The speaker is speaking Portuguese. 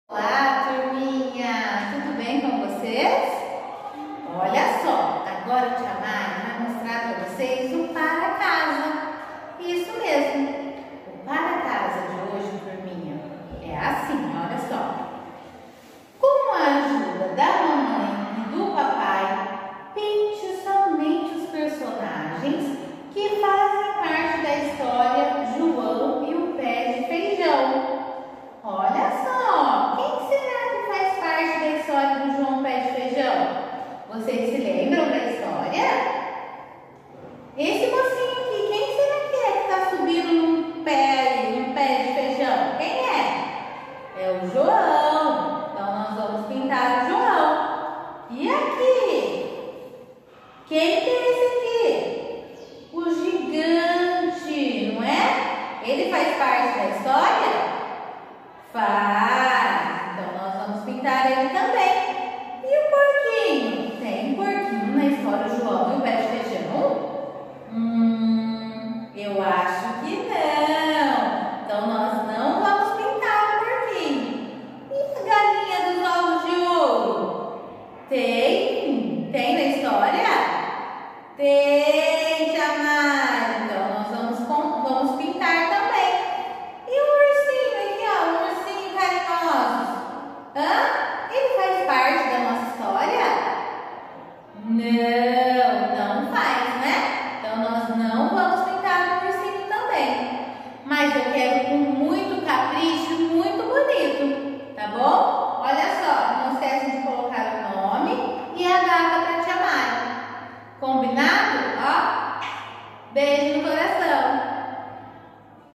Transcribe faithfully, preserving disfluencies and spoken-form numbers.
Olá, turminha! Tudo bem com vocês? Olha só, agora a tia Mari vai mostrar para vocês o para casa. Isso mesmo, o para casa de hoje, turminha, é assim, olha só. Com a ajuda da mamãe e do papai, pinte somente os personagens que fazem parte da história João e o pé de feijão. Olha só, quem será que faz parte da história do João Pé de Feijão? Vocês se lembram da história? Esse mocinho aqui, quem será que é que está subindo num pé, num pé de feijão? Quem é? É o João. Então nós vamos pintar o João. E aqui? Quem que é esse aqui? O gigante, não é? Ele faz parte da história? Faz! Então nós vamos pintar ele também. E o porquinho? Tem porquinho na história do João e o pé de feijão? Hum, eu acho que não.